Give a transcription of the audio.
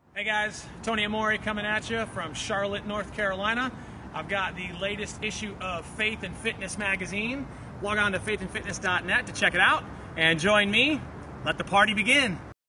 Hey guys, Tony Amore coming at you from Charlotte, North Carolina. I've got the latest issue of Faith and Fitness magazine. Log on to faithandfitness.net to check it out and join me. Let the party begin.